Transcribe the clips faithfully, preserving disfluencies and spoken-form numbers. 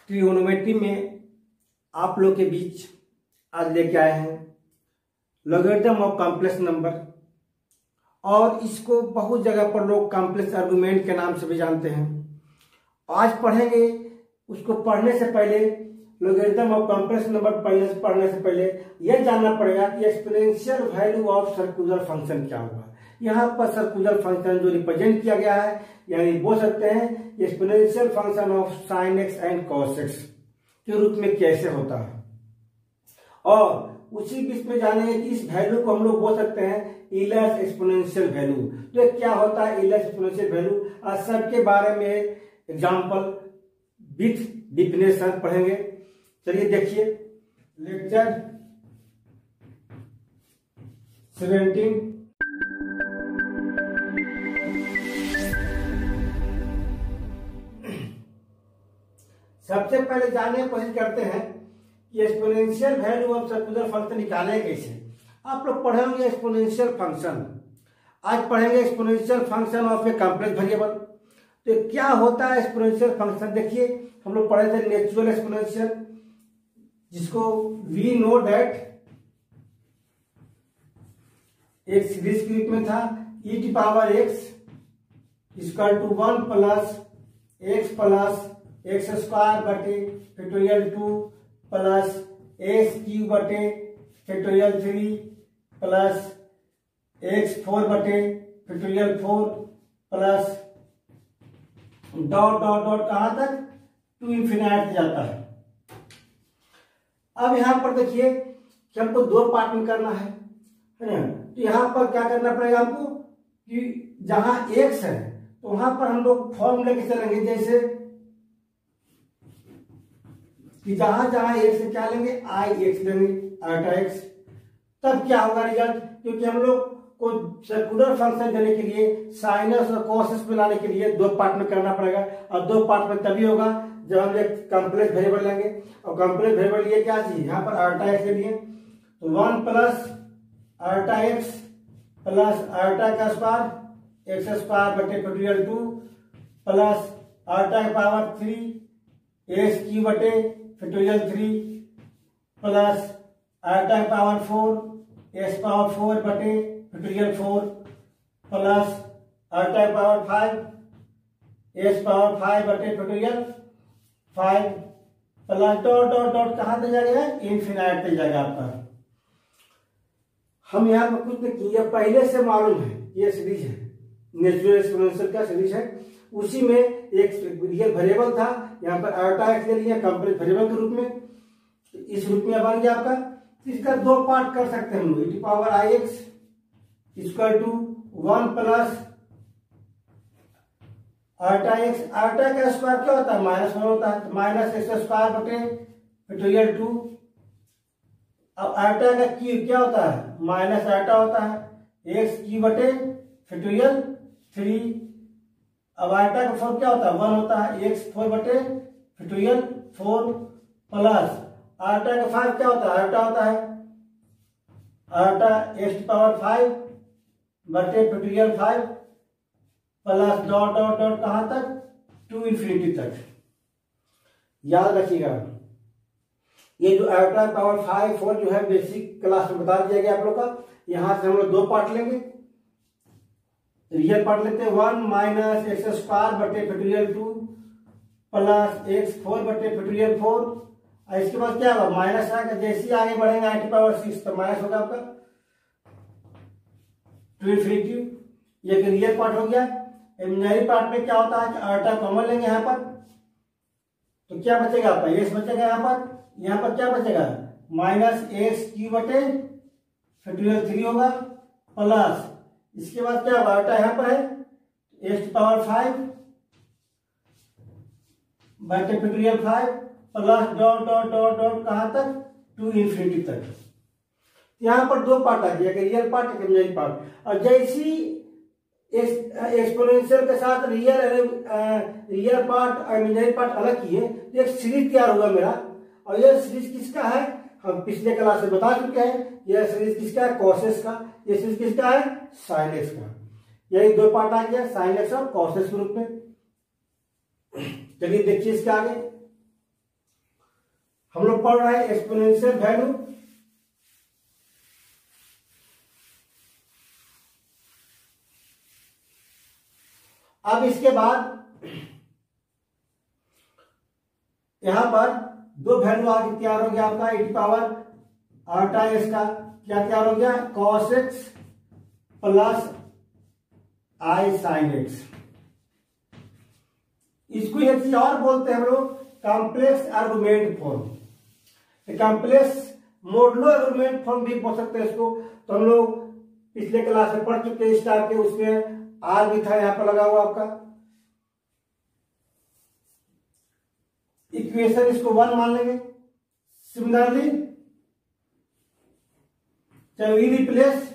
Trigonometry में आप लोग के बीच आज लेके आए हैं लॉगरिथम ऑफ कॉम्प्लेक्स नंबर, और इसको बहुत जगह पर लोग कॉम्प्लेक्स आर्गुमेंट के नाम से भी जानते हैं। आज पढ़ेंगे। उसको पढ़ने से पहले, लॉगरिथम ऑफ कॉम्प्लेक्स नंबर पढ़ने से पढ़ने से पहले यह जानना पड़ेगा कि exponential value of circular function क्या होगा। यहाँ पर सर्कुलर फंक्शन जो रिप्रेजेंट किया गया है, यानी बोल सकते हैं exponential function of sine x and cos x के रूप में कैसे होता है, और उसी बीच में जानेंगे कि इस वैल्यू को हम लोग बोल सकते हैं इलर्स एक्सपोनेंशियल वैल्यू। तो क्या होता है इलर्स एक्सपोनेंशियल वैल्यू, आज सबके बारे में एग्जाम्पल विथ डिफिनेशन पढ़ेंगे। चलिए देखिए, लेक्चर सेवेंटीन। सबसे पहले जानने की कोशिश करते हैं कि exponential value of circular function निकालें कैसे। आप लोग पढ़ेंगे एक्सपोनेंशियल फंक्शन, आज पढ़ेंगे exponential function of a complex variable. तो क्या होता है एक्सपोनेंशियल फंक्शन? देखिए, हम लोग पढ़े थे नेचुरल एक्सपोनेंशियल, जिसको वी नो दैट एक सीरीज के रूप में था e to power x equal to one plus x plus x square बटे factorial two plus x cube बटे factorial three plus x four बटे factorial four plus dot dot dot कहां तक, टू इन्फिनाइट जाता है। अब यहां पर देखिए कि हमको दो पार्ट में करना है, है ना। तो यहां पर क्या करना पड़ेगा हमको कि जहां एक्स है तो वहां पर हम लोग फॉर्मूला लेके चलेंगे, जैसे कि जहां जहां एक्स है क्या लेंगे, आई एक्स लेंगे, आटा एक्स। तब क्या होगा रिजल्ट, क्योंकि हम लोग को सर्कुलर फंक्शन देने के लिए साइनस और कॉसेस में लाने के लिए दो पार्ट में करना पड़ेगा, और दो पार्ट में तभी होगा जब हम एक कॉम्प्लेक्स वेरिएबल लेंगे। और कॉम्प्लेक्स वेरिएबल लिए क्या चीज, यहाँ पर आटा एक्स ले लिए, तो one plus iota x plus iota का स्क्वायर एक्स स्क्वायर बटे फैक्टोरियल टू प्लस आटा का पावर थ्री एक्स क्यू बटे फैक्टोरियल थ्री प्लस आटा का power four x power four बटे फैक्टोरियल फोर प्लस आटा का power five x power five बटे factorial five plus dot dot dot कहां तक जाएगा, infinite तक जाएगा आपका। हम यहाँ पर कुछ नहीं किया, पहले से मालूम है ये सीरीज है, नेचुरल एक्सपोनेंशियल का सीरीज है। उसी में एक रियल वेरिएबल था, यहाँ पर आटा एक्स ले लिया कॉम्प्लेक्स वेरिएबल के रूप में, इस रूप में बन गया आपका। इसका दो पार्ट कर सकते हैं हम लोग, e to power i x equal to one plus iota x. Iota का स्क्वायर क्या होता है, माइनस वन होता है, माइनस एक्स स्क्वायर बटे फैक्टोरियल टू। अब आटा का क्यू क्या होता है, माइनस आटा होता है, एक्स क्यू बटे फैक्टोरियल थ्री। अब आटा का फोर क्या होता है, वन होता है, एक्स फोर बटे फैक्टोरियल फोर प्लस आटा का फाइव क्या होता है, आटा होता है, आटा एक्स पावर फाइव बटे factorial five plus dot dot dot कहां तक, टू इन्फिनिटी तक। याद रखिएगा, ये जो आटा पावर फाइव फोर जो है बेसिक क्लास में बता दिया गया आप लोग का। यहां से हम लोग दो पार्ट लेंगे, रियल पार्ट लेते हैं, वन माइनस एक्स स्क्वायर बटे factorial two plus x four बटे फैक्टोरियल फोर। और इसके बाद क्या होगा, माइनस आएगा, जैसे ही आगे बढ़ेंगे आई टू पावर सिक्स तो माइनस होगा आपका टू इन्फिनिटी। ये रियल पार्ट हो गया। इमेजिनरी पार्ट में क्या होता है कि आटा कॉमन लेंगे यहाँ पर, तो क्या बचेगा आपका, एक्स बचेगा यहाँ पर, यहाँ पर क्या बचेगा, माइनस एक्स क्यू बटे फैक्टोरियल थ्री होगा प्लस इसके बाद क्या होगा, आटा यहाँ पर है एक्स पावर फाइव बटे factorial five plus dot dot dot dot कहां तक, टू इन्फिनिटी तक। यहां पर दो पार्ट आ गया, एक रियल पार्ट एक इमेजिनरी पार्ट। और जैसी एक्सपोनेंशियल के साथ रियल रियल पार्ट और इमेजिनरी पार्ट अलग किए तो एक सीरीज तैयार होगा मेरा। और यह सीरीज किसका है, हम पिछले क्लास में बता चुके हैं। यह सीरीज किसका है, कॉसेस का। यह सीरीज किसका है, साइन एक्स का। यही दो पार्ट आ गया, साइन एक्स और कॉसेस के रूप में। चलिए देखिए इसके आगे, हम लोग पढ़ रहे हैं एक्सपोनेंशियल वैल्यू। अब इसके बाद यहां पर दो वैल्यू आगे तैयार हो गया आपका e पावर आटा एस का क्या तैयार हो गया, cos x plus i sine x. इसको एक चीज और बोलते हैं हम लोग complex argument form. Complex modulo argument form भी बोल सकते हैं इसको। तो हम लोग पिछले क्लास में पढ़ चुके हैं इस टाइप के, उसमें आर भी था यहां पर लगा हुआ आपका। इक्वेशन इसको वन मान लेंगे। सिमिलरली चलो we replace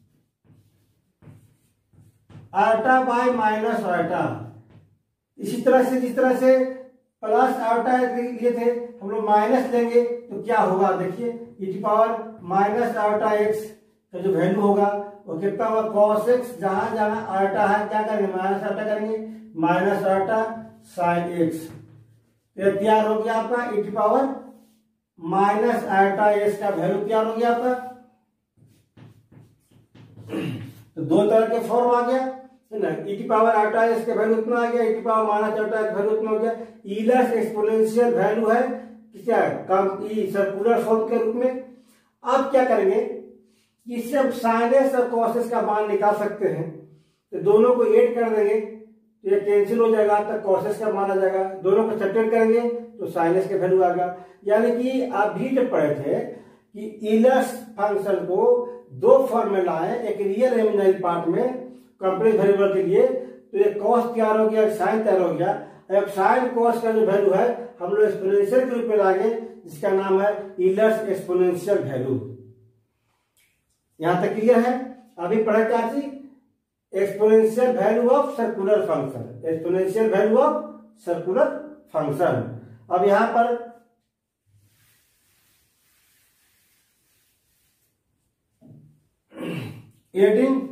iota by minus iota. इसी तरह से जिस तरह से प्लस आटा लिए थे हम लोग माइनस लेंगे तो क्या होगा, देखिए e power minus iota x का जो वैल्यू होगा वो कितना होगा, कॉस एक्स। जहां जहां आटा है क्या करेंगे, माइनस आटा करेंगे, माइनस आटा साइन एक्स। तो तैयार हो गया आपका e power minus iota x का वैल्यू तैयार हो गया आपका। तो दो तरह के फॉर्म आ गया है ना, ई पावर आटा एस के वैल्यू इतना आ गया, ई पावर माइनस आटा का वैल्यू इतना हो गया। ईलर्स एक्सपोनेंशियल वैल्यू है क्या है, सर्कुलर फॉर्म के रूप में। अब क्या करेंगे, इससे हम साइनस और कॉसेस का मान निकाल सकते हैं। तो दोनों को ऐड कर देंगे तो ये कैंसिल हो जाएगा, तब कॉसेस का मान आ जाएगा। दोनों को सब्ट्रैक्ट करेंगे तो साइनस के वैल्यू आ गया। यानी कि अभी जो पढ़े थे कि ईलर्स फंक्शन को दो फॉर्म में लाए, एक रियल इमेजिनरी पार्ट में कंप्लेक्स वेरिएबल के लिए, तो ये कॉस तैयार हो गया, साइन तैयार हो गया। अब साइन कॉस का जो वैल्यू है हम लोग एक्सपोनेंशियल के रूप में लाएंगे, जिसका नाम है ईलर्स एक्सपोनेंशियल वैल्यू। यहां तक क्लियर है। अभी पढ़ा क्या चीज, exponential value of circular function, exponential value of circular function. अब यहां पर एडिंग,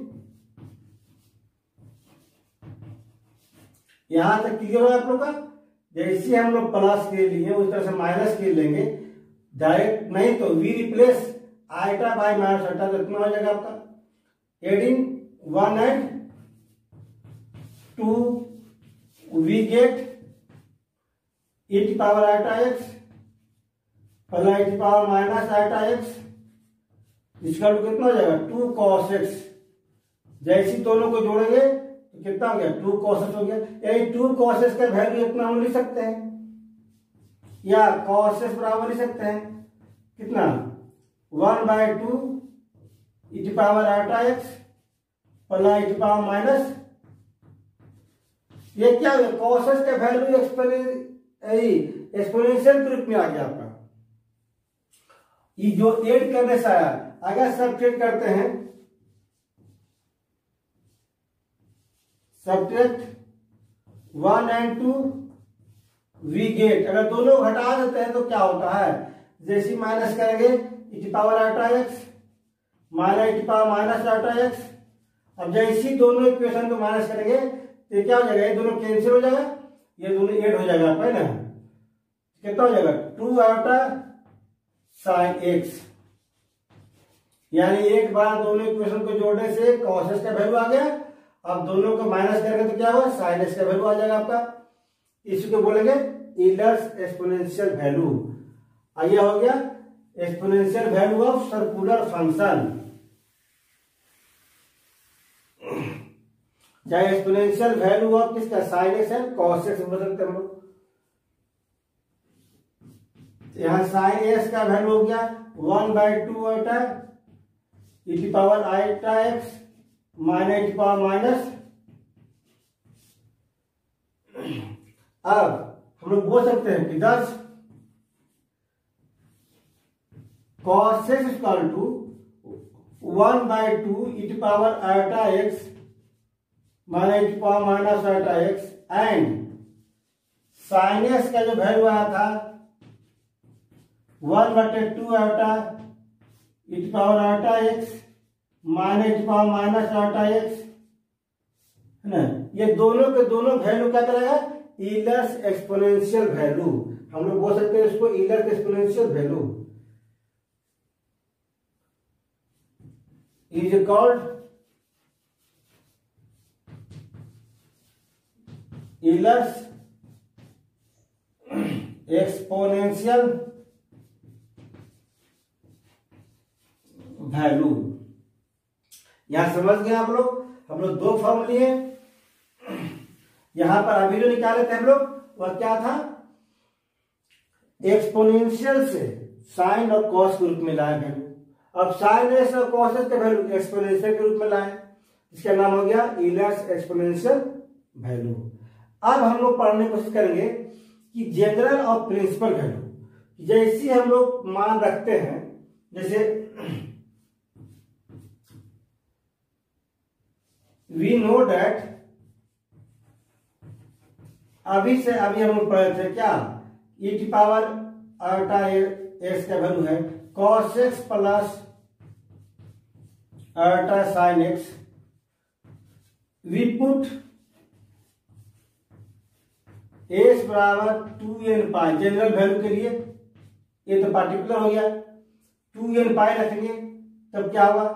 यहां तक क्लियर हो आप लोग का। जैसे हम लोग प्लस के लिए उस तरह से माइनस के लेंगे डायरेक्ट, नहीं तो we replace iota by minus iota, तो इतना हो जाएगा आपका adding one and two, we get e to power iota x plus e to power minus iota x, इसका कितना हो जाएगा टू कॉस एक्स। जैसे दोनों को जोड़ेंगे तो कितना हो गया, टू कॉसेस हो गया। यही टू कॉसेस का वैल्यू इतना हम लिख सकते हैं, या कॉसेस बराबर लिख सकते हैं कितना, one by two e to power iota x plus e to power minus, ये क्या हो गया, कॉसेस का वैल्यू एक्सपोनेंशियल के रूप में आ गया आपका। ये जो ऐड करने से आया, अगर सब्ट्रैक्ट करते हैं, subtract one and two we get, अगर दोनों घटा देते हैं तो क्या होता है, जैसे माइनस करेंगे e to power iota x minus e to power minus iota x. अब जैसे दोनों इक्वेशन को माइनस करेंगे तो क्या हो जाएगा, ये दोनों कैंसिल हो जाएगा, ये दोनों ऐड हो जाएगा आपका, है ना। कितना हो जाएगा, टू आटा साइन एक्स। यानी एक बार दोनों इक्वेशन को जोड़ने से कॉसेस का वैल्यू आ गया, अब दोनों को माइनस करेंगे तो क्या होगा, साइन एक्स का वैल्यू आ जाएगा आपका। इसको बोलेंगे ईलर्स एक्सपोनेंशियल वैल्यू। आइए हो गया exponential value of circular function, चाहे एक्सपोनेंशियल वैल्यू ऑफ किसका, sine x and cos x बोल सकते हैं हम लोग। यहां साइन एक्स का वैल्यू हो गया one by two iota e to power iota x minus e to power minus. अब हम लोग बोल सकते हैं कि दस cos x equal to one by two e to power iota x minus e to power minus iota x, and sine x का जो वैल्यू आया था वन बटे two iota e to power iota x minus e to power minus iota x, है ना। ये दोनों के दोनों वैल्यू क्या करेगा, ईलर्स एक्सपोनेंशियल वैल्यू। हम लोग बोल सकते हैं इसको Euler's exponential value is called Euler's exponential value. यहां समझ गए आप लोग? हम लोग दो फॉर्म लिए, यहां पर अभी जो निकाले थे हम लोग वह क्या था, एक्सपोनेंशियल से साइन और कॉस के रूप में लाए वैल्यू। अब साइन एस और कॉस एस के वैल्यू एक्सपोनेंशियल के रूप में लाए, इसका नाम हो गया ईलर्स एक्सपोनेंशियल वैल्यू। अब हम लोग पढ़ने की कोशिश करेंगे कि जनरल और प्रिंसिपल वैल्यू जैसी हम लोग मान रखते हैं, जैसे वी नो दैट, अभी से अभी हम लोग पढ़े थे क्या, ई की पावर अल्टा एक्स का वैल्यू है cos x plus iota sine x. We put x बराबर two n pi general value के लिए, ये तो पार्टिकुलर हो गया, टू एन पाई रखेंगे तब क्या होगा,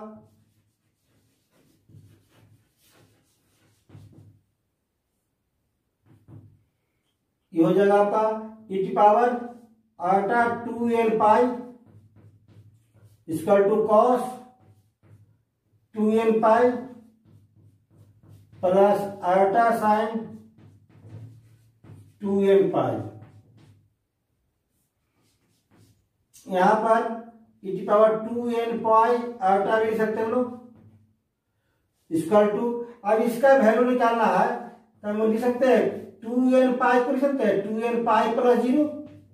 ये हो जाएगा आपका ई की power iota two n pi equal to cos two n pi plus iota sine two n pi. यहां पर ई की power two n pi iota भी लिख सकते हैं हम लोग इक्वल टू, अब इसका वैल्यू निकालना है तो हम लिख सकते हैं टू एन पाई को लिख सकते हैं two n pi plus zero,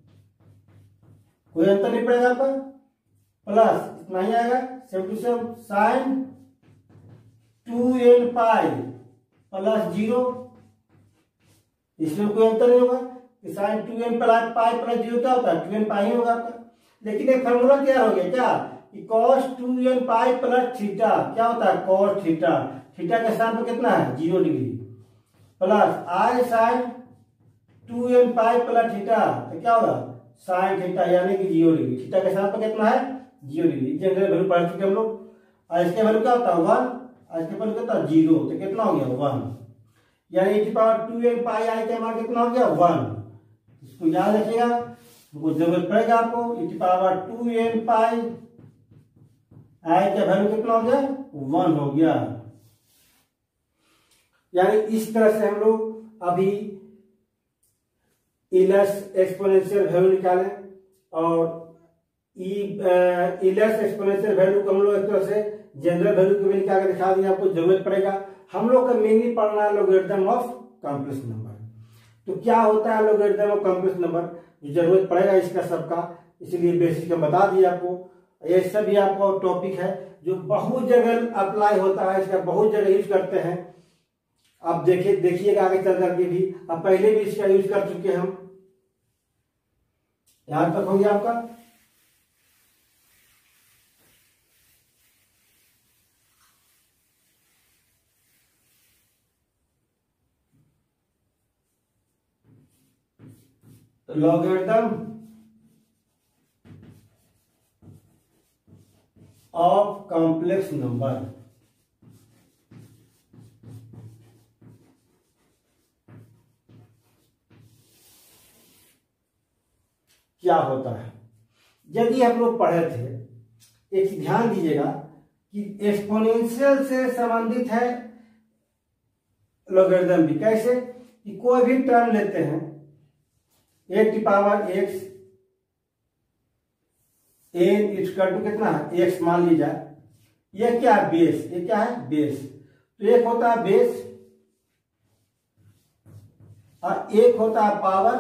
कोई अंतर नहीं पड़ेगा आपका, प्लस इतना ही आएगा seven to seven sine two n pi plus zero, इसमें कोई अंतर नहीं होगा कि sine two n plus pi plus zero क्या होता है, टू एन पाई ही होगा आपका। लेकिन एक फॉर्मूला तैयार हो गया क्या कि cos two n pi plus theta क्या होता है, कॉस थीटा, थीटा के स्थान पर कितना है zero degree, plus i sine two n pi plus theta तो क्या होगा साइन थीटा यानी कि जीरो डिग्री, थीटा के स्थान पर कितना है जीरो डिग्री। जनरल वैल्यू पढ़ चुके हम लोग, और इसके वैल्यू क्या होता है वन, और इसके वैल्यू कितना जीरो, तो कितना हो गया वन, यानी ई की power two n pi i का मान कितना हो गया वन। इसको याद रखिएगा, हमको जरूरत पड़ेगा आपको, ई की power two n pi i का वैल्यू कितना हो गया वन हो गया। यानी इस तरह से हम लोग अभी ईलर्स एक्सपोनेंशियल वैल्यू निकाले, और ईलर्स एक्सपोनेंशियल वैल्यू को हम लोग एक तरह से जनरल वैल्यू को भी निकाल के दिखा दिया, आपको जरूरत पड़ेगा। हम लोग का मेनली पढ़ना है लोगरिथम ऑफ कॉम्प्लेक्स नंबर। तो क्या होता है लोगरिथम ऑफ कॉम्प्लेक्स नंबर, जो जरूरत पड़ेगा इसका सबका, इसलिए बेसिक हम बता दिए आपको। ये सभी आपको टॉपिक है जो बहुत जगह अप्लाई होता है, इसका बहुत जगह यूज करते हैं। आप देखिए देखिएगा आगे चल करके भी, अब पहले भी इसका यूज कर चुके हम। यहां तक हो गया आपका। लॉगरिथम ऑफ कॉम्प्लेक्स नंबर, क्या होता है। यदि हम लोग पढ़े थे, एक ध्यान दीजिएगा कि एक्सपोनेंशियल से संबंधित है लॉगरिथम भी। कैसे कि कोई भी टर्म लेते हैं, एक की power x n equal to कितना है एक्स मान लीजिए, ये क्या है बेस, ये क्या है बेस, तो एक होता है बेस और एक होता है पावर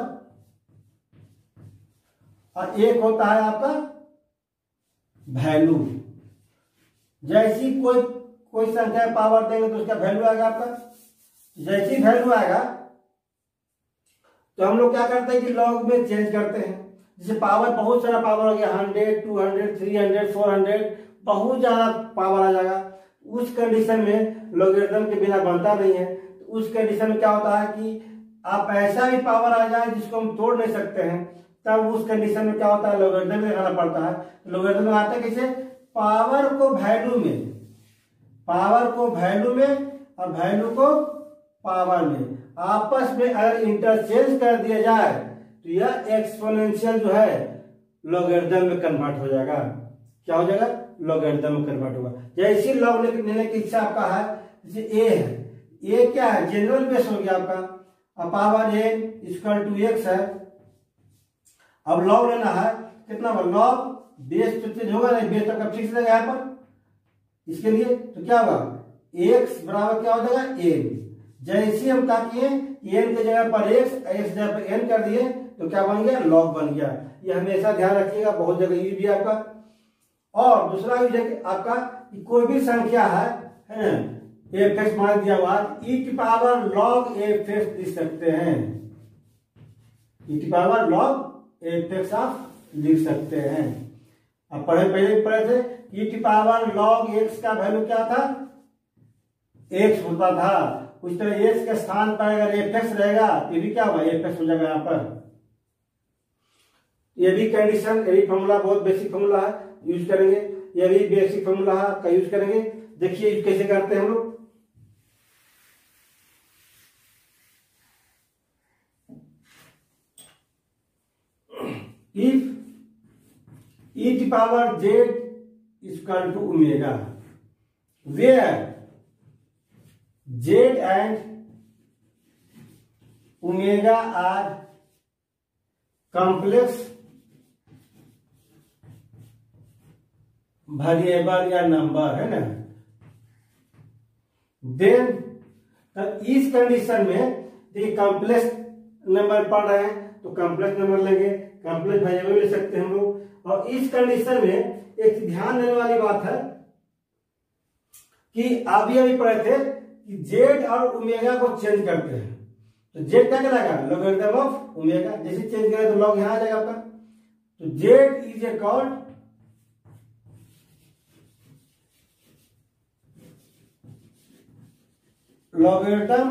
और एक होता है आपका वैल्यू। जैसी कोई कोई संख्या पावर देंगे तो उसका वैल्यू आएगा आपका, जैसी वैल्यू आएगा तो हम लोग क्या करते हैं कि लॉग में चेंज करते हैं। जैसे पावर बहुत सारा पावर हो गया, hundred two hundred three hundred four hundred बहुत ज्यादा पावर आ जाएगा, उस कंडीशन में लॉगरिथम के बिना बनता नहीं है। तो उस कंडीशन में क्या होता है कि आप ऐसा भी पावर आ जाए जिसको हम तोड़ नहीं सकते हैं, तब उस कंडीशन में क्या होता है, लॉगरिथम लगाना पड़ता है। लॉगरिथम में आता है कैसे, पावर को वैल्यू में, पावर को वैल्यू में और वैल्यू को पावर में आपस में अगर इंटरचेंज कर दिया जाए तो यह एक्सपोनेंशियल जो है लॉगरिथम में कन्वर्ट हो जाएगा। क्या हो जाएगा, लॉगरिथम में कन्वर्ट होगा। जैसे लॉग लेने की इच्छा आपका है, जैसे ए है, ए क्या है, जनरल बेस हो गया आपका, अब power n equal to x है। अब लॉग लेना है, कितना होगा, लॉग बेस तो चेंज होगा नहीं, बेस आपका फिक्स रहेगा यहाँ पर। इसके लिए तो क्या होगा, एक्स बराबर क्या हो जाएगा, एन। जैसे हम क्या किए, एन की जगह पर एक्स, एक्स जगह पर एन कर दिए तो क्या बन गया, लॉग बन गया। ये हमेशा ध्यान रखिएगा, बहुत जगह यूज भी आपका। और दूसरा यूज है आपका, कोई भी संख्या है, है एफ एक्स मान दिया हुआ, ई की पावर लॉग एफ एक्स लिख सकते हैं, ई की पावर लॉग एफ एक्स आप लिख सकते हैं। अब पढ़े पहले पढ़े थे, ई की पावर लॉग एक्स का वैल्यू क्या था, एक्स होता था। उस तरह एक्स के स्थान पर अगर एफ एक्स रहेगा तो ये भी क्या होगा, एफ एक्स हो जाएगा यहाँ पर। ये भी कंडीशन, ये भी फॉर्मूला बहुत बेसिक फॉर्मूला है, यूज करेंगे। ये भी बेसिक फॉर्मूला है का यूज करेंगे। देखिए कैसे करते हैं हम लोग। If e to power z is equal to omega, where z and omega are complex variable या नंबर है ना, देन इस कंडीशन में देखिए कॉम्प्लेक्स नंबर पढ़ रहे हैं तो कॉम्प्लेक्स नंबर लेंगे, कॉम्प्लेक्स वेरिएबल ले सकते हैं हम लोग। और इस कंडीशन में एक ध्यान देने वाली बात है कि अभी अभी पढ़े थे कि जेड और ओमेगा को चेंज करते हैं, तो जेड क्या कहलाएगा, लॉगरिथम ऑफ ओमेगा। जैसे चेंज करें तो लॉग यहां आ जाएगा आपका। तो z is a called logarithm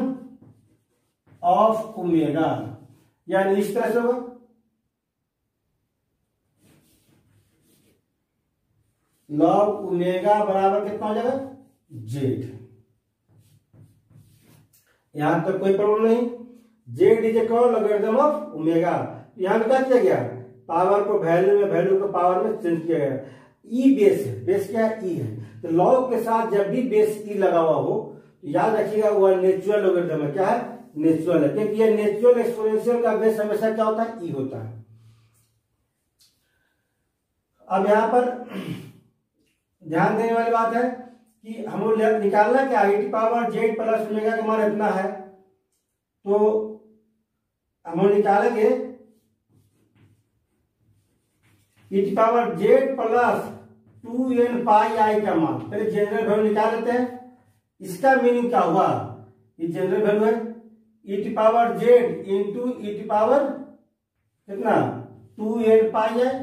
of omega, यानी इस तरह से होगा, लॉग ओमेगा बराबर कितना हो जाएगा, जेड। यहां तक कोई प्रॉब्लम नहीं। Z is equal logarithm of omega. यहां पे क्या किया गया, पावर को वैल्यू में, वैल्यू को पावर में चेंज किया गया। ई बेस है, बेस क्या है, ई है। तो लॉग के साथ जब भी बेस ई लगा हुआ हो याद रखिएगा वह नेचुरल लॉगरिथम है। क्या है, नेचुरल है, क्योंकि ये नेचुरल एक्सपोनेंशियल का बेस हमेशा क्या होता है, ई होता है। अब यहां पर ध्यान देने वाली बात है कि हम लोग निकालना क्या, ई की पावर जेड प्लस ओमेगा का मान इतना है, तो हम लोग निकालेंगे ई की power z plus two n pi i का मान। पहले जनरल वैल्यू निकाल लेते हैं। इसका मीनिंग क्या हुआ, ये जनरल वैल्यू है, ई की पावर जेड इंटू ई की पावर कितना, टू एन पाई है,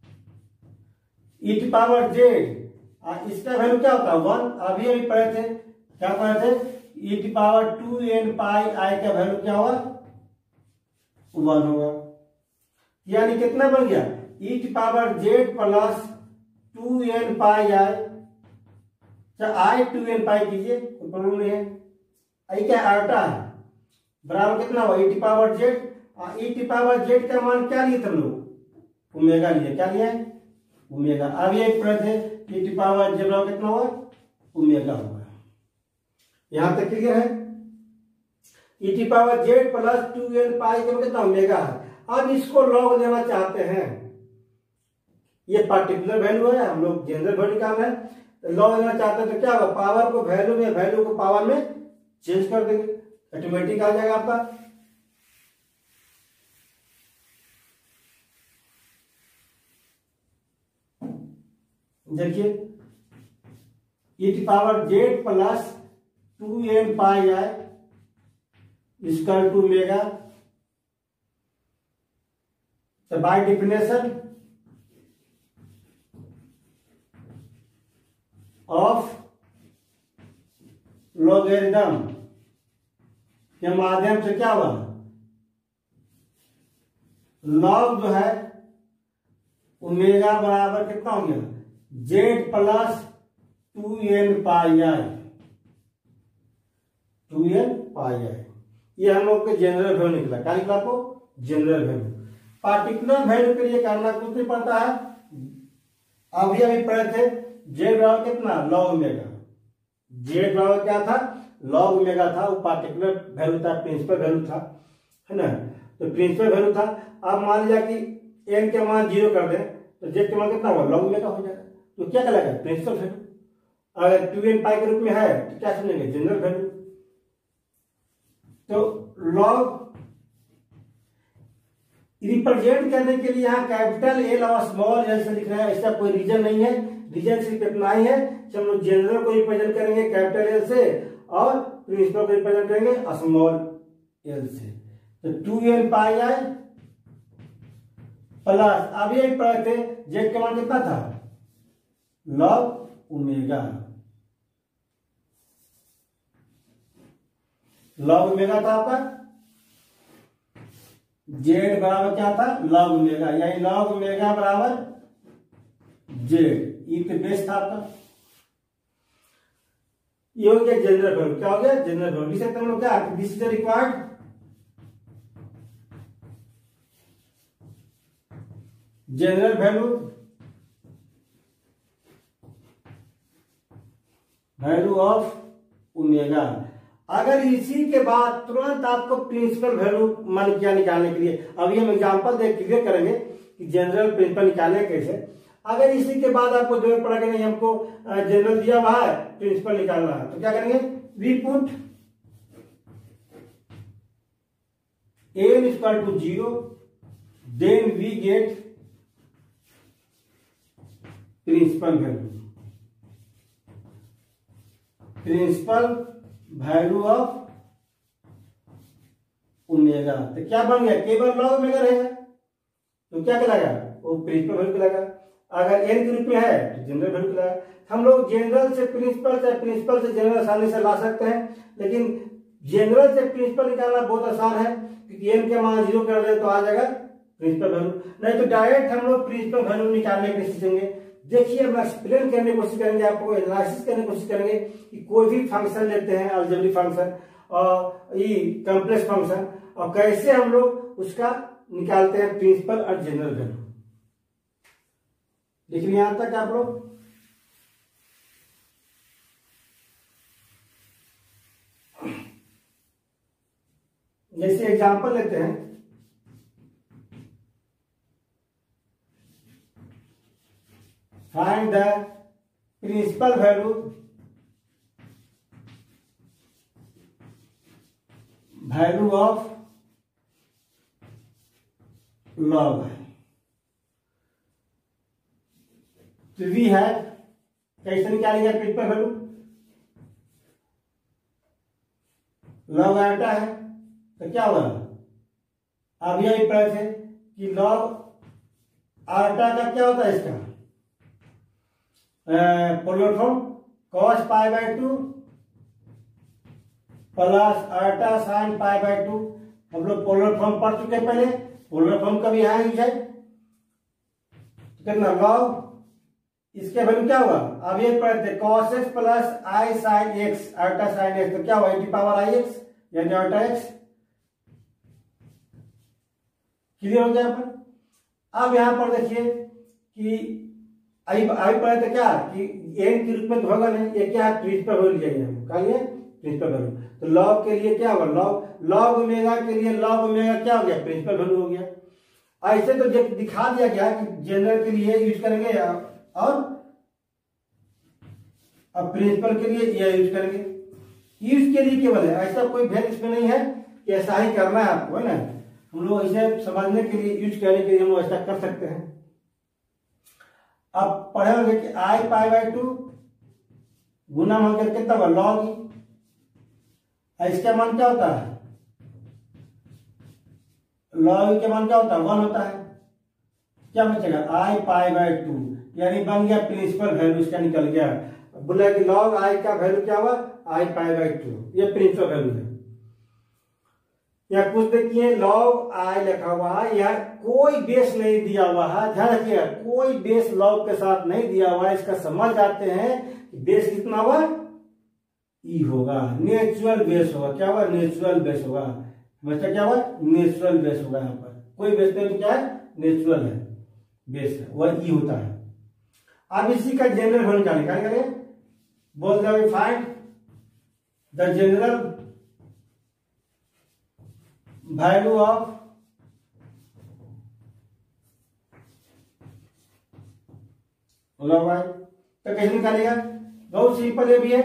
ई की पावर जेड, इसका वैल्यू क्या होता है, वन। अभी अभी पढ़े थे, क्या पढ़े थे, ई की power two n pi i का वैल्यू क्या होगा, वन होगा। यानी कितना बन गया, ई की power z plus two n pi i, i two n pi कीजिए, कोई प्रॉब्लम नहीं है। आई क्या आटा है, बराबर कितना हुआ, ई की पावर जेड। ई की पावर जेड का मान क्या लिए थे हम लोग, ओमेगा लिए, क्या लिया है, ओमेगा। अब ये पढ़े थे ई की पावर जेड कितना हुआ, ओमेगा हुआ। यहां तक क्लियर है। ई की power z plus two n pi का कितना, ओमेगा है। अब इसको लॉग लेना चाहते हैं, ये पार्टिकुलर वैल्यू है, हम लोग जनरल वैल्यू निकालना है, लॉग लेना चाहते हैं तो क्या होगा, पावर को वैल्यू में, वैल्यू को पावर में चेंज कर देंगे, ऑटोमेटिक आ जाएगा आपका। देखिए ई की power z plus two n pi i equal to omega. तो बाय डिफिनेशन ऑफ लॉगरिथम के माध्यम से क्या हुआ, लॉग जो है ओमेगा बराबर कितना हो गया, z plus two n pi i, two n pi i. ये हम लोग के जनरल वैल्यू निकला। क्या निकला आपको, जनरल वैल्यू। पार्टिकुलर वैल्यू के लिए करना कुछ नहीं पड़ता है, अभी अभी पढ़े थे जेड बराबर कितना, लॉग ओमेगा। जेड बराबर क्या था, लॉग ओमेगा था, वो पार्टिकुलर वैल्यू था, प्रिंसिपल वैल्यू था, है ना। तो प्रिंसिपल वैल्यू था। अब मान लिया कि एन के मान जीरो कर दें तो जेड के मान कितना होगा, लॉग ओमेगा हो जाएगा। तो क्या कहलाएगा, प्रिंसिपल वैल्यू। अगर टू एन पाई के रूप में है तो क्या समझेंगे, जनरल वैल्यू। तो लॉग रिप्रेजेंट करने के लिए यहाँ कैपिटल एल और स्मॉल एल से लिख रहे हैं, इसका कोई रीजन नहीं है। रीजन सिर्फ इतना ही है कि हम लोग जनरल को रिप्रेजेंट करेंगे कैपिटल एल से और प्रिंसिपल को रिप्रेजेंट करेंगे स्मॉल एल से। तो two n pi i plus, अभी एक पढ़े थे जेड का मान कितना था, लॉग ओमेगा। लॉग ओमेगा था आपका, जेड बराबर क्या था, लॉग ओमेगा, यानी लॉग ओमेगा बराबर जेड। ई तो बेस था आपका। ये हो गया जनरल वैल्यू। क्या हो गया, जनरल वैल्यू। लिख सकते हम लोग क्या, this is required general value, value of omega. अगर इसी के बाद तुरंत आपको प्रिंसिपल वैल्यू मान क्या निकालने के लिए, अभी हम एग्जांपल देख क्लियर करेंगे कि जनरल प्रिंसिपल निकालने कैसे। अगर इसी के बाद आपको जरूरत पड़ेगा नहीं, हमको जनरल दिया हुआ है, प्रिंसिपल निकालना है, तो क्या करेंगे, we put n equal to zero, then we get principal value, principal value of omega. तो क्या बन गया, केवल लॉग ओमेगा रहेगा तो क्या कहलाएगा, वो प्रिंसिपल वैल्यू कहलाएगा। अगर एन के रूप में है तो जनरल वैल्यू कहलाएगा। हम लोग जनरल से प्रिंसिपल से प्रिंसिपल से जनरल आसानी से ला सकते हैं, लेकिन जनरल से प्रिंसिपल निकालना बहुत आसान है, क्योंकि एन के मान जीरो कर दे तो आ जाएगा प्रिंसिपल वैल्यू। नहीं तो डायरेक्ट हम लोग प्रिंसिपल वैल्यू निकालने की सीखेंगे। देखिए हम एक्सप्लेन करने की कोशिश करेंगे, आपको एनालिसिस करने की कोशिश करेंगे कि कोई भी फंक्शन लेते हैं, अलजेब्रिक फंक्शन और ये कॉम्प्लेक्स फंक्शन, और कैसे हम लोग उसका निकालते हैं प्रिंसिपल और जनरल वैल्यू। लिख लिया यहां तक आप लोग। जैसे एग्जांपल लेते हैं, find the principal value value of log. तो वी है कैसे निकालेंगे प्रिंसिपल वैल्यू, लॉग आयोटा है तो क्या होगा, अभी अभी पढ़े थे कि लॉग आयोटा का क्या होता है, इसका polar form cos pi by two plus iota sine pi by two. हम लोग पोलर फॉर्म पढ़ चुके हैं पहले, पोलर फॉर्म का भी यहाँ यूज है। कितना लॉग, इसके वैल्यू क्या होगा, अब ये पढ़ते थे cos x plus i sine x, iota sine x, तो क्या होगा e पावर आई एक्स यानी आयोटा एक्स। क्लियर हो गया यहाँ पर। अब यहाँ पर देखिए कि आई आई पढ़े थे क्या कि एन के रूप में तो होगा नहीं, ये क्या है प्रिंसिपल वैल्यू लिया हम कहेंगे प्रिंसिपल वैल्यू। तो लॉग के लिए क्या होगा, लॉग लॉग ओमेगा के लिए लॉग ओमेगा क्या हो गया, प्रिंसिपल वैल्यू हो गया। ऐसे तो दिखा दिया गया कि जनरल के लिए यूज करेंगे और अब प्रिंसिपल के लिए यह यूज करेंगे। यूज के लिए केवल है, ऐसा कोई भेद इसमें नहीं है कि ऐसा ही करना है आपको, है ना। हम लोग इसे समझने के लिए, यूज करने के लिए हम लोग ऐसा कर सकते हैं। अब पढ़े होंगे कि आई पाई बाय टू गुना मान कर कितना होगा लॉग, इसका मान क्या होता है, लॉग के मान क्या होता है, वन होता है। क्या बचेगा, आई पाई बाय टू, यानी बन गया प्रिंसिपल वैल्यू, इसका निकल गया। बोला कि लॉग आई का वैल्यू क्या हुआ, आई पाई बाय टू, ये प्रिंसिपल वैल्यू है। या कुछ देखिए लॉग आई लिखा हुआ है, या कोई बेस नहीं दिया हुआ है, ध्यान रखिएगा कोई बेस लॉग के साथ नहीं दिया हुआ है, इसका समझ आते हैं कि बेस कितना हुआ, ई होगा, नेचुरल बेस होगा। क्या होगा, नेचुरल बेस होगा। बच्चा क्या हुआ, नेचुरल बेस होगा। यहाँ पर कोई बेस नहीं तो क्या है, नेचुरल है बेस है, वह ई होता है। अब इसी का जनरल वैल्यू क्या निकालेंगे, बोल दे find the general value of log i. तो कैसे निकालेगा, बहुत सिंपल है भी है।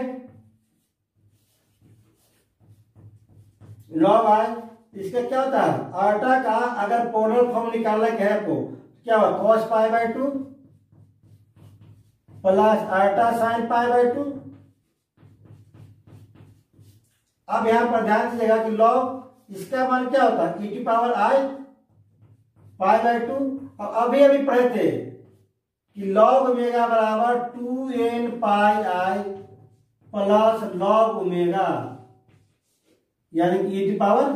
लॉग आई इसका क्या होता है, आटा का अगर पोलर फॉर्म निकालना है आपको, क्या होगा, cos pi by two plus iota sine pi by two. अब यहां पर ध्यान दीजिएगा कि लॉग इसका मान क्या होता है, e to power i pi by two. और अभी अभी पढ़े थे कि लॉग ओमेगा बराबर two n pi i plus log omega, यानी कि ई टी पावर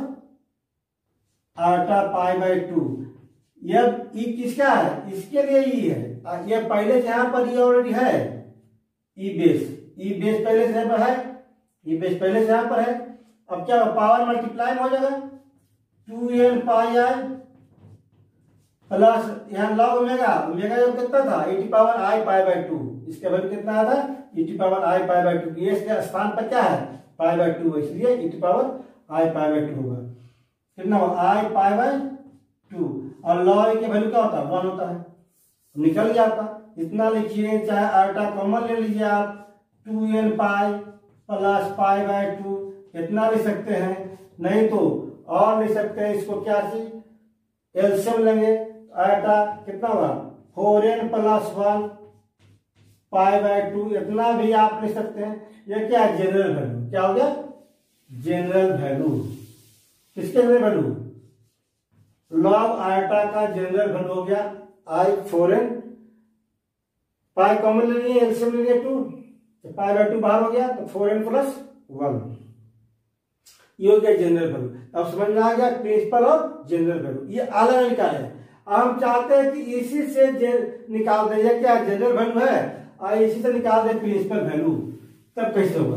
आटा पाई बाय टू। यह ई किसका है, इसके लिए ई है, यह पहले से यहां पर ई ऑलरेडी है, ई बेस, ई बेस पहले से यहाँ पर है, ई बेस पहले से यहां पर है। अब क्या पावर मल्टीप्लाई हो जाएगा, two n pi i plus यहाँ लॉग ओमेगा, ओमेगा जब कितना था, e to power i pi by two, इसके वैल्यू कितना आया था, e to power i pi by two. ये इसके स्थान पर क्या है, पाई बाय टू, इसलिए e to power i pi by two होगा। कितना होगा, आई पाई बाय टू। और लॉग के वैल्यू क्या होता है, वन होता है, निकल गया आपका। इतना लिखिए, चाहे आटा कॉमन ले लीजिए आप, two n pi plus pi by two, इतना ले सकते हैं, नहीं तो और ले सकते हैं इसको, क्या सी एलसीएम लेंगे, आटा कितना होगा, four n plus one pi by two, इतना भी आप ले सकते हैं। ये क्या है, जनरल वैल्यू। क्या हो गया, जनरल वैल्यू। किसके जनरल वैल्यू, लॉग आटा का जनरल वैल्यू हो गया i four n, pi common ले लिए, एलसीएम ले लिए टू, तो पाई बाय टू बाहर हो गया, तो फोर एन प्लस वन, ये हो गया जनरल वैल्यू। अब समझ में आ गया प्रिंसिपल और जनरल वैल्यू, ये अलग निकाले। हम चाहते हैं कि इसी से निकाल दें, ये क्या जनरल वैल्यू है, और इसी से निकाल दें प्रिंसिपल वैल्यू, तब कैसे होगा।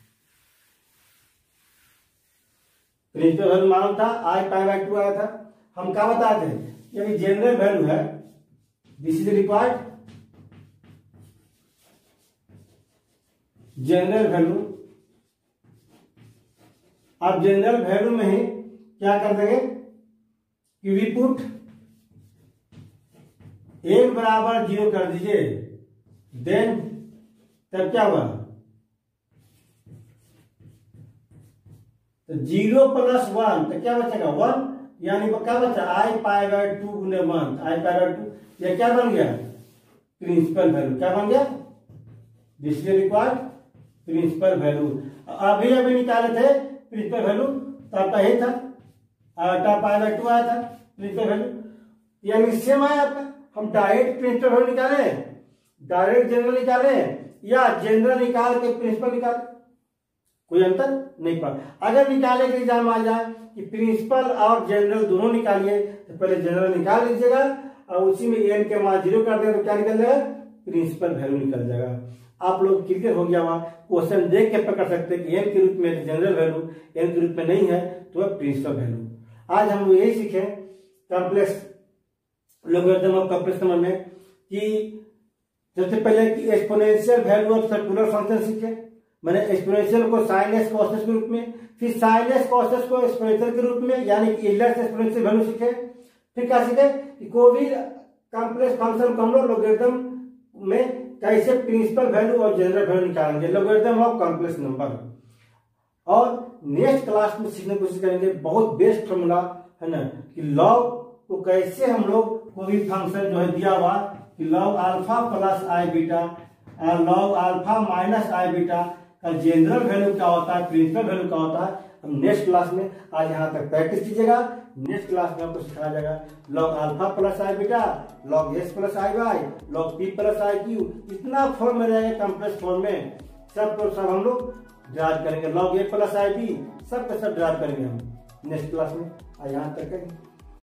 प्रिंसिपल वैल्यू मालूम था, आई पाई बाय टू आया था, हम क्या बताते हैं, ये जनरल वैल्यू है, this is required general value. आप जनरल वैल्यू में ही क्या कर देंगे कि वी पुट एन बराबर जीरो कर दीजिए, देन तब क्या हुआ, तो जीरो प्लस वन, तो क्या बचेगा वन, यानी क्या बचा, आई पाई बाय टू गुने one, i pi by two, ये क्या बन गया, प्रिंसिपल वैल्यू। क्या बन गया, this is required principal value. अभी अभी निकाले थे प्रिंसिपल वैल्यू, तो आपका यही था, आटा पाई बाय टू आया था प्रिंसिपल वैल्यू, यानी सेम आया आपका। हम डायरेक्ट प्रिंसिपल वैल्यू निकाले, डायरेक्ट जनरल निकाले, या जनरल निकाल के प्रिंसिपल निकाले, कोई अंतर नहीं पड़ा। अगर निकाले के एग्जाम आ जाए कि प्रिंसिपल और जनरल दोनों निकालिए, तो पहले जनरल निकाल लीजिएगा और उसी में एन के मान जीरो कर देगा, तो क्या निकल जाएगा, प्रिंसिपल वैल्यू निकल जाएगा। आप लोग क्लियर हो गया, वहां क्वेश्चन देख के पकड़ सकते हैं कि एन के रूप में जनरल वैल्यू, एन के रूप में नहीं है तो वह प्रिंसिपल वैल्यू। आज हम लोग यही सीखे complex logarithm of complex number में, कि सबसे पहले कि exponential value of circular function सीखे, मैंने एक्सपोनेंशियल को साइन एस कॉस एस के रूप में, फिर साइन एस कॉस एस को एक्सपोनेंशियल के रूप में, यानी कि इनवर्स एक्सपोनेंशियल वैल्यू सीखे। फिर क्या सीखे कि कोई भी कॉम्प्लेक्स फंक्शन को हम लोग लोगरिथम में कैसे प्रिंसिपल वैल्यू और जनरल वैल्यू निकालेंगे, लोगरिथम ऑफ कॉम्प्लेक्स नंबर। और नेक्स्ट क्लास में सीखने की कोशिश करेंगे, बहुत बेस्ट फॉर्मूला है ना, कि लॉग को कैसे हम लोग कोई भी फंक्शन जो है दिया हुआ कि log alpha plus i beta और log alpha minus i beta का जनरल वैल्यू क्या होता है, प्रिंसिपल वैल्यू क्या होता है, हम नेक्स्ट क्लास में, आज यहाँ तक प्रैक्टिस कीजिएगा। नेक्स्ट क्लास में आपको सिखाया जाएगा log alpha plus i beta, log s plus i y, log p plus i q, इतना फॉर्म में रहेगा कॉम्प्लेक्स फॉर्म में, सब तो सब हम लोग ड्राइव करेंगे, log a plus i b, सब का सब ड्राइव करेंगे हम। नेक्स्ट क्लास में। आज यहाँ तक है।